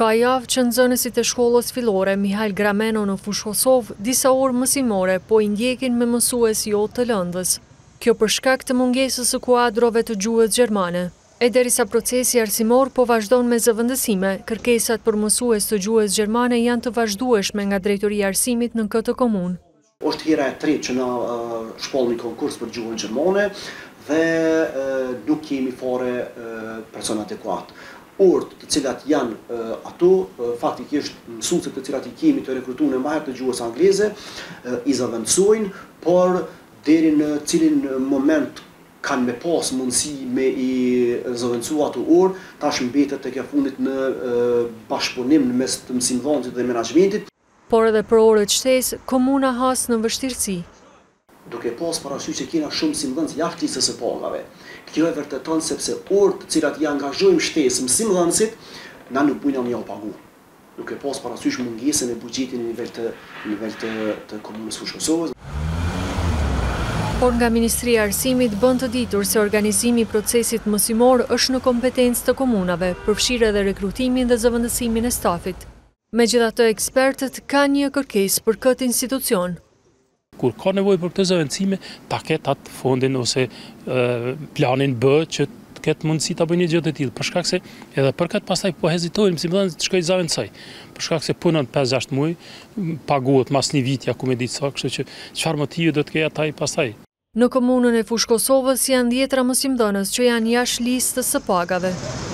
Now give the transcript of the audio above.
Ka javë që nxënësit e shkollës fillore Mihail Grameno në Fushë Kosovë disa orë mësimore po i ndjekin me mësues jo të lëndës. Kjo për shkak të mungesës së kuadrove të gjuhës gjermane. E derisa procesi arsimor po vazhdon me zëvendësime, kërkesat për mësues të gjuhës gjermane janë të vazhdueshme nga drejtoria e arsimit në këtë komunë. Është hera e tretë që na shkollni konkurs për gjuhën gjermane dhe nuk kemi fare person adekuat. Orët të cilat janë ato, faktikisht mësuesit të cilat i kemi të rekrutuar në herë të gjuhës angleze, i zëvendësojnë, por deri në cilin moment kanë me pas mundësi me i zëvendësu ato orë, tash mbetet tek e fundit në bashkëpunim në mes të mësimdhënësit dhe menaxhmentit. Por edhe për orët shtesë, komuna has në vështirësi. Duke pas parasysh që kena shumë mësimdhënës jashtë listës së pagave. Kjo e vërteton sepse orët të cilat i angazhojmë shtesë mësimdhënësit, na nuk bujna me ja pagu. Duke pas parasysh mungesën e buxhetit në nivel të komunës Fushë Kosovës. Por nga Ministria e Arsimit bën të ditur se organizimi i procesit mësimor është në kompetencë të komunave, përfshirë edhe rekrutimin dhe zëvendësimin e stafit. Megjithatë, ekspertët kanë një kërkesë për këtë institucion. Kur ka nevojë për këtë zëvendësime, ta ketë atë fondin ose planin B që të ketë mundësi ta bëjë një gjë të tillë, për shkak se edhe për këtë pastaj po hezitojnë mësimdhënësit të shkojë zëvendësoj. Për shkak se punon 5-6 muaj, paguhet mas një viti ku me ditë sa, kështu që çfarë motivi do të ketë ai pastaj. Në komunën e Fushë Kosovës janë 10 mësimdhënës që janë jashtë listës së pagave.